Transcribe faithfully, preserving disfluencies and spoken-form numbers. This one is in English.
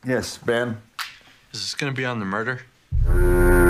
Yes, Ben. Is this gonna be on the murder?